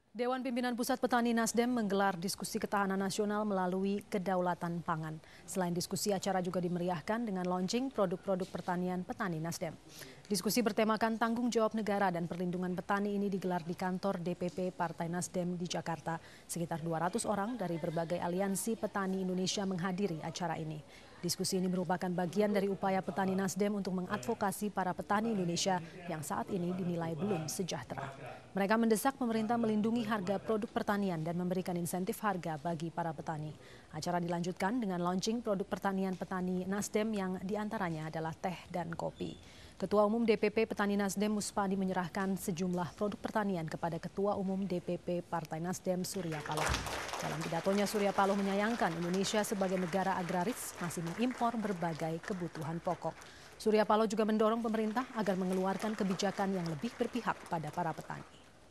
Dewan Pimpinan Pusat Petani Nasdem menggelar diskusi ketahanan nasional melalui kedaulatan pangan. Selain diskusi, acara juga dimeriahkan dengan launching produk-produk pertanian petani Nasdem. Diskusi bertemakan tanggung jawab negara dan perlindungan petani ini digelar di kantor DPP Partai Nasdem di Jakarta. Sekitar 200 orang dari berbagai aliansi petani Indonesia menghadiri acara ini. Diskusi ini merupakan bagian dari upaya petani Nasdem untuk mengadvokasi para petani Indonesia yang saat ini dinilai belum sejahtera. Mereka mendesak pemerintah melindungi harga produk pertanian dan memberikan insentif harga bagi para petani. Acara dilanjutkan dengan launching produk pertanian petani Nasdem yang diantaranya adalah teh dan kopi. Ketua Umum DPP Petani Nasdem Muspadi menyerahkan sejumlah produk pertanian kepada Ketua Umum DPP Partai Nasdem Surya Paloh. Dalam pidatonya, Surya Paloh menyayangkan Indonesia sebagai negara agraris masih mengimpor berbagai kebutuhan pokok. Surya Paloh juga mendorong pemerintah agar mengeluarkan kebijakan yang lebih berpihak pada para petani.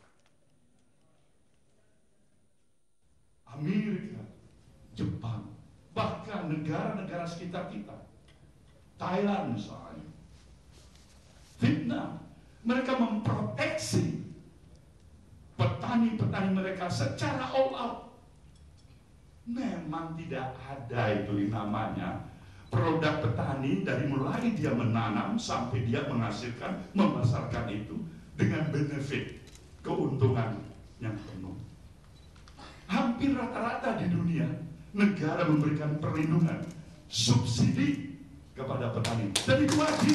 Amerika, Jepang, bahkan negara-negara sekitar kita, Thailand misalnya, Vietnam, mereka memproteksi petani-petani mereka secara all out. Memang tidak ada itu namanya produk petani dari mulai dia menanam sampai dia menghasilkan, memasarkan itu dengan benefit, keuntungan yang penuh. Hampir rata-rata di dunia, negara memberikan perlindungan, subsidi kepada petani. Dan itu wajib.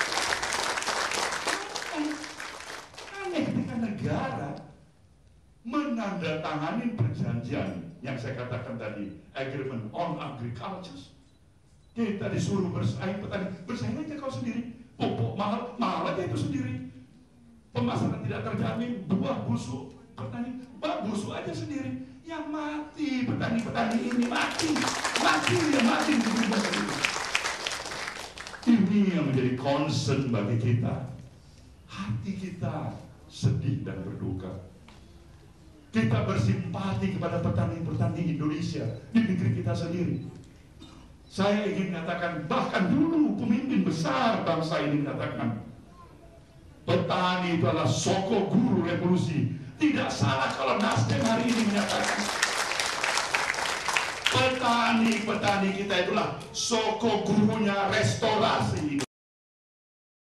Aneh dengan negara menandatangani perjanjian yang saya katakan tadi, agreement on agriculture. Kita disuruh bersaing petani, bersaing aja kau sendiri. Pupuk mahal, mahal aja itu sendiri. Pemasaran tidak terjamin, buah busuk petani, busuk aja sendiri. Yang mati petani-petani ini mati ini yang menjadi concern bagi kita. Hati kita sedih dan berduka. Kita bersimpati kepada petani-petani Indonesia di negeri kita sendiri. Saya ingin katakan, bahkan dulu pemimpin besar bangsa ini katakan, petani itu adalah soko guru revolusi. Tidak salah kalau Nasdem hari ini menyatakan petani-petani kita itulah soko gurunya restorasi.